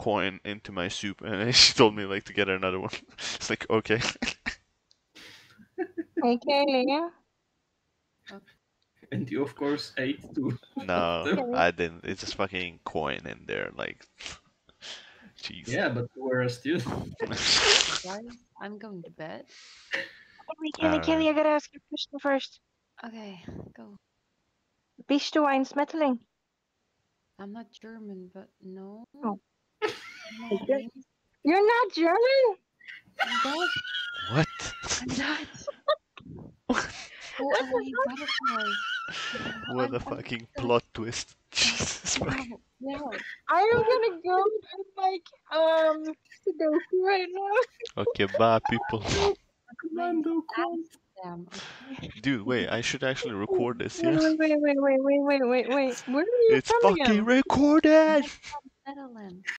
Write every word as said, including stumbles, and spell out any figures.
coin into my soup, and she told me like to get her another one. It's like okay. Okay, Leah. And you, of course, ate too. No, I didn't. It's just fucking coin in there, like. Jeez. Yeah, but you were a student. Guys, I'm going to bed. Kelly, Kelly, Kelly, I gotta ask you a question first. Okay, go. Bist du ein Smetteling? I'm not German, but no. Oh. No, You're, you're not German? I'm Dutch. What? I'm Dutch. Oh, I eat butterflies. What I'm, a I'm fucking Dutch. plot twist. Jesus fucking. No, no. I am gonna go and like um Sudoku right now. Okay, bye, people. Commando quant. Damn, okay. Dude, wait, I should actually record this, Wait, yeah? wait, wait, wait, wait, wait, wait, wait, wait. Where are you It's from fucking again? recorded! Netherlands.